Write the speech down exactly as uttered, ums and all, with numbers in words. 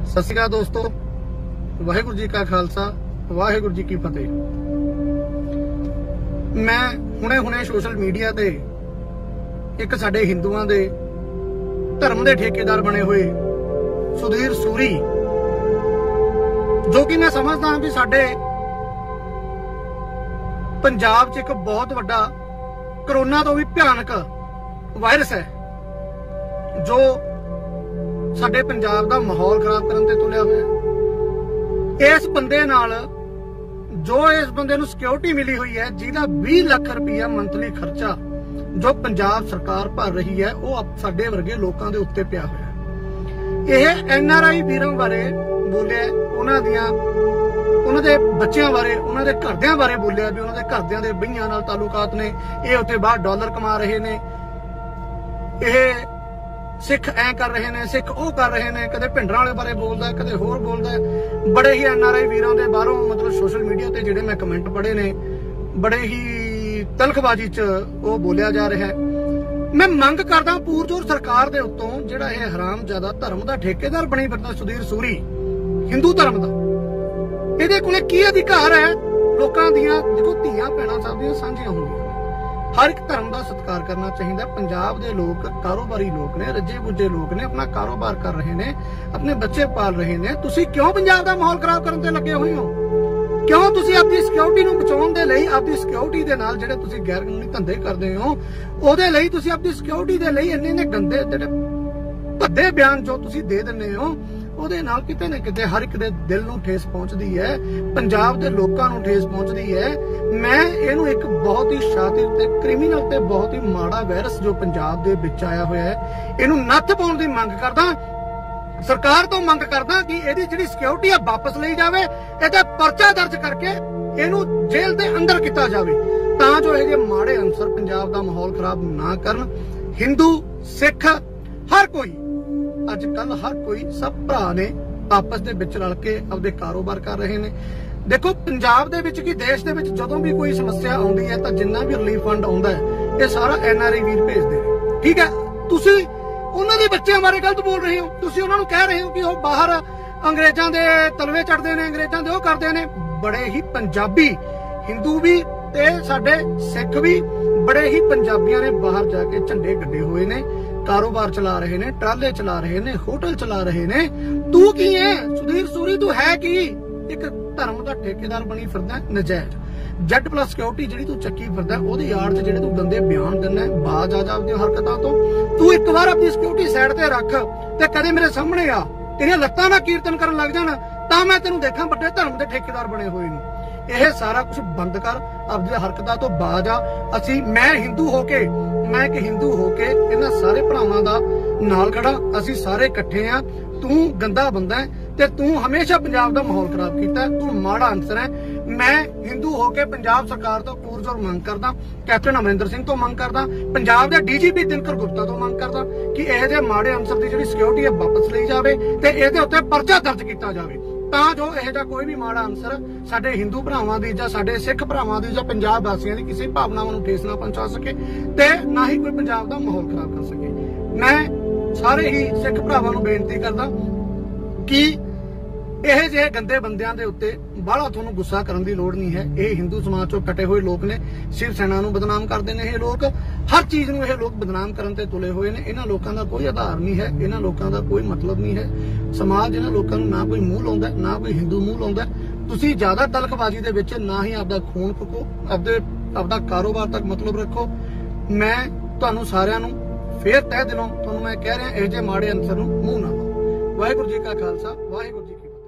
सत श्री अकाल दोस्तों, वाहिगुरू जी का खालसा वाहिगुरू जी की फतेह। मैं हुणे हुणे सोशल मीडिया ते एक साडे हिंदुआं दे धर्म दे ठेकेदार बने हुए सुधीर सूरी, जो कि मैं समझदा हां भी साडे पंजाब च एक बहुत वड्डा कोरोना तो भी भयानक वायरस है जो साडे पंजाब दा माहौल खराब करन ते तुलिया होया। इस बंदे नाल जो इस बंदे नूं सिक्योरिटी मिली हुई है, जिहदा बीस लाख रुपया मंथली खर्चा जो पंजाब सरकार भर रही है, वो साडे वर्गे लोकां दे उत्ते पिया होया। यह एन आर आई वीरां बारे बोलिया, उन्हां दियां उन्हां दे बच्चियां बारे, उन्हां दे घरदियां बारे बोलिया भी उन्हां दे घरदियां दे बईयां नाल तालुकात ने, ये उत्ते बाहर डॉलर कमा रहे ने, यह सिख ऐ कर रहे ने, सिख ओ कर रहे ने, कदे भिंडरां वाले बारे बोलदा है, कदे होर बोलदा है। बड़े ही एन आर आई वीरां दे बाहरों मतलब सोशल मीडिया ते जिहड़े मैं कमेंट पढ़े ने, बड़े ही तलखबाजी च वो बोलिया जा रहा है। मैं मंग करदा पूरजोर सरकार दे उत्तों जिहड़ा ये हरामजादा धर्म दा ठेकेदार बनी फिरदा सुधीर सूरी, हिंदू धर्म दा, इहदे कोले की अधिकार है लोकां दियां देखो धीआं भैणां सब दियां सांझियां होंदियां। हर एक धर्म का सत्कार करना चाहिए। पंजाब के लोग कारोबारी लोग ने, रजे बुजे लोग ने, अपना कारोबार कर रहे ने, अपने बच्चे पाल रहे ने। तुसी क्यों पंजाब का माहौल खराब करने ते लगे हुए हो? क्यों तुसी अपनी सिक्योरिटी नूं बचाउण दे लई, अपनी सिक्योरिटी दे नाल जिहड़े तुसी गैर कानूनी धंधे करदे हो, ओहदे लई तुसी अपनी सिक्योरिटी दे लई इन्ने इन्ने गंदे जिहड़े भद्दे बयान जो तुसी दे दिंदे हो, ਉਹਦੇ ਨਾਲ ਕਿਤੇ ਨਾ ਕਿਤੇ ਹਰ ਇੱਕ ਦੇ ਦਿਲ ਨੂੰ ਠੇਸ ਪਹੁੰਚਦੀ ਹੈ, ਪੰਜਾਬ ਦੇ ਲੋਕਾਂ ਨੂੰ ਠੇਸ ਪਹੁੰਚਦੀ ਹੈ। ਮੈਂ ਇਹਨੂੰ ਇੱਕ ਬਹੁਤ ਹੀ ਸ਼ਾਤਿਰ ਤੇ ਕ੍ਰਿਮੀਨਲ ਤੇ ਬਹੁਤ ਹੀ ਮਾੜਾ ਵਾਇਰਸ ਜੋ ਪੰਜਾਬ ਦੇ ਵਿੱਚ ਆਇਆ ਹੋਇਆ ਹੈ, ਇਹਨੂੰ ਨੱਥ ਪਾਉਣ ਦੀ ਮੰਗ ਕਰਦਾ। ਸਰਕਾਰ ਤੋਂ ਮੰਗ ਕਰਦਾ ਕਿ ਇਹਦੀ ਜਿਹੜੀ ਸਿਕਿਉਰਿਟੀ ਆ ਵਾਪਸ ਲਈ ਜਾਵੇ, ਇਹਦਾ ਪਰਚਾ ਦਰਜ ਕਰਕੇ ਇਹਨੂੰ ਜੇਲ੍ਹ ਦੇ ਅੰਦਰ ਕੀਤਾ ਜਾਵੇ, ਤਾਂ ਜੋ ਇਹ ਜਿਹੇ ਮਾੜੇ ਅਨਸਰ ਪੰਜਾਬ ਦਾ ਮਾਹੌਲ ਖਰਾਬ ਨਾ ਕਰਨ। ਹਿੰਦੂ ਸਿੱਖ ਹਰ ਕੋਈ ਅੱਜ ਕੱਲ ਹਰ ਕੋਈ ਸਭ ਭਰਾ ਨੇ ਆਪਸ ਦੇ ਵਿੱਚ ਰਲ ਕੇ ਆਪਦੇ ਕਾਰੋਬਾਰ ਕਰ ਰਹੇ ਨੇ। ਦੇਖੋ ਪੰਜਾਬ ਦੇ ਵਿੱਚ ਕੀ ਦੇਸ਼ ਦੇ ਵਿੱਚ ਜਦੋਂ ਵੀ ਕੋਈ ਸਮੱਸਿਆ ਆਉਂਦੀ ਹੈ ਤਾਂ ਜਿੰਨਾ ਵੀ ਰਿਲੀਫ ਫੰਡ ਆਉਂਦਾ ਹੈ ਇਹ ਸਾਰਾ ਐਨ ਆਰ ਆਈ ਵੀਰ ਭੇਜਦੇ ਨੇ, ਠੀਕ ਹੈ। ਤੁਸੀਂ ਉਹਨਾਂ ਦੇ ਬੱਚਿਆਂ ਬਾਰੇ ਗਲਤ ਬੋਲ ਰਹੇ ਹੋ, ਤੁਸੀਂ ਉਹਨਾਂ ਨੂੰ ਕਹਿ ਰਹੇ ਹੋ ਕਿ ਉਹ ਬਾਹਰ ਅੰਗਰੇਜ਼ਾਂ ਦੇ ਤਲਵੇ ਚੜਦੇ ਨੇ, ਅੰਗਰੇਜ਼ਾਂ ਦੇ ਉਹ ਕਰਦੇ ਨੇ। ਬੜੇ ਹੀ ਪੰਜਾਬੀ ਹਿੰਦੂ ਵੀ ਤੇ ਸਾਡੇ ਸਿੱਖ ਵੀ ਬੜੇ ਹੀ ਪੰਜਾਬੀਆਂ ਨੇ ਬਾਹਰ ਜਾ ਕੇ ਝੰਡੇ ਗੱਡੇ ਹੋਏ ਨੇ, कारोबार चला रहे ने, ट्राले चला रहे ने, होटल चला रहे ने। तू की है सुधीर सूरी? तू है की एक धर्म का ठेकेदार बनी फिरदा नजायज जेड प्लस सिक्योरिटी जिहड़ी तू चक्की फिरदा, ओहदी यार च जिहड़े तू गंदे बयान दिंदा, बाज आ जा अपनी हरकतां तो। तू एक बार अपनी सिक्योरिटी साइड ते रख ते कदे मेरे सामने आ, तेरियां लत्तां ना कीर्तन करन लग जाण तां मैं तैनूं देखां बड़े धर्म दे ठेकेदार बने होए नूं। ਇਹ ਸਾਰਾ ਕੁਝ ਬੰਦ ਕਰ, ਆਪਣੀ ਹਰਕਤਾਂ ਤੋਂ ਬਾਜ ਆ। ਅਸੀਂ ਮੈਂ ਹਿੰਦੂ ਹੋ ਕੇ ਮੈਂ ਇੱਕ ਹਿੰਦੂ ਹੋ ਕੇ ਇਹਨਾਂ ਸਾਰੇ ਭਰਾਵਾਂ ਦਾ ਨਾਲ ਖੜਾ, ਅਸੀਂ ਸਾਰੇ ਇਕੱਠੇ ਆ। ਤੂੰ ਗੰਦਾ ਬੰਦਾ ਹੈ ਤੇ ਤੂੰ ਹਮੇਸ਼ਾ ਪੰਜਾਬ ਦਾ ਮਾਹੌਲ ਖਰਾਬ ਕੀਤਾ, ਤੂੰ ਮਾੜਾ ਅਨਸਰ ਹੈ। ਮੈਂ ਹਿੰਦੂ ਹੋ ਕੇ ਪੰਜਾਬ ਸਰਕਾਰ ਤੋਂ ਪੁਰਜ਼ੋਰ ਮੰਗ ਕਰਦਾ, ਕੈਪਟਨ ਅਮਰਿੰਦਰ ਸਿੰਘ ਤੋਂ ਮੰਗ ਕਰਦਾ, ਪੰਜਾਬ ਦੇ ਡੀ ਜੀ ਪੀ ਦਿਨਕਰ ਗੁਪਤਾ ਤੋਂ ਮੰਗ ਕਰਦਾ ਕਿ ਇਹੋ ਜਿਹੇ ਮਾੜੇ ਅਨਸਰ ਦੀ ਜਿਹੜੀ ਸਿਕਿਉਰਿਟੀ ਹੈ ਵਾਪਸ ਲਈ ਜਾਵੇ ਤੇ ਇਹਦੇ ਉੱਤੇ ਪਰਚਾ ਦਰਜ ਕੀਤਾ ਜਾਵੇ, ਤਾਂ ਜੋ ਇਹੋ ਜਿਹਾ ਕੋਈ ਵੀ ਮਾੜਾ ਅਨਸਰ ਸਾਡੇ ਹਿੰਦੂ ਭਰਾਵਾਂ ਦੀ ਜਾਂ ਸਾਡੇ ਸਿੱਖ ਭਰਾਵਾਂ ਦੀ ਜਾਂ ਪੰਜਾਬ ਵਾਸੀਆਂ ਦੀ ਕਿਸੇ ਭਾਵਨਾਵਾਂ ਨੂੰ ਠੇਸ ਨਾ ਪਹੁੰਚਾ ਸਕੇ ਤੇ ਨਾ ਹੀ ਕੋਈ ਪੰਜਾਬ ਦਾ ਮਾਹੌਲ ਖਰਾਬ ਕਰ ਸਕੇ। ਮੈਂ ਸਾਰੇ ਹੀ ਸਿੱਖ ਭਰਾਵਾਂ ਨੂੰ ਬੇਨਤੀ ਕਰਦਾ ਕਿ ਇਹੋ ਜਿਹੇ ਗੰਦੇ ਬੰਦਿਆਂ ਦੇ ਉੱਤੇ ਬਾਹਲਾ ਤੁਹਾਨੂੰ ਗੁੱਸਾ ਕਰਨ ਦੀ ਲੋੜ ਨਹੀਂ ਹੈ। ਇਹ ਹਿੰਦੂ ਸਮਾਜ ਚੋਂ ਕੱਟੇ ਹੋਏ ਲੋਕ ਨੇ, ਸ਼ਿਵ ਸੈਨਾ ਨੂੰ ਬਦਨਾਮ ਕਰਦੇ ਨੇ ਇਹ ਲੋਕ, ਹਰ ਚੀਜ਼ ਨੂੰ ਇਹ ਲੋਕ ਬਦਨਾਮ ਕਰਨ ਤੇ ਤੁਲੇ ਹੋਏ ਨੇ। ਇਹਨਾਂ ਲੋਕਾਂ ਦਾ ਕੋਈ ਆਧਾਰ ਨਹੀਂ ਹੈ, ਇਹਨਾਂ ਲੋਕਾਂ ਦਾ ਕੋਈ ਮਤਲਬ ਨਹੀਂ ਹੈ। ਸਮਾਜ ਇਹਨਾਂ ਲੋਕਾਂ ਨੂੰ ਨਾ ਕੋਈ ਮੂੰਹ ਲਾਉਂਦਾ, ਨਾ ਕੋਈ ਹਿੰਦੂ ਮੂੰਹ ਲਾਉਂਦਾ। ਤੁਸੀਂ ਜ਼ਿਆਦਾ ਤਲਖਬਾਜ਼ੀ ਦੇ ਵਿੱਚ ਨਾ ਹੀ ਆਪਦਾ ਖੂਨ ਫੂਕੋ, ਆਪਦੇ ਆਪਦਾ ਕਾਰੋਬਾਰ ਤੱਕ ਮਤਲਬ ਰੱਖੋ। ਮੈਂ ਤੁਹਾਨੂੰ ਸਾਰਿਆਂ ਨੂੰ ਫੇਰ ਤਹਿ ਦਿਲੋਂ ਤੁਹਾਨੂੰ ਮੈਂ ਕਹਿ ਰਿਹਾ, ਇਹੋ ਜਿਹੇ ਮਾੜੇ ਅਨਸਰ ਨੂੰ ਮੂੰਹ ਨਾ ਲਾਓ। ਵਾਹਿਗੁਰੂ ਜੀ ਕਾ ਖਾਲਸਾ, ਵਾਹਿਗੁਰੂ ਜੀ ਕੀ ਫਤਿਹ।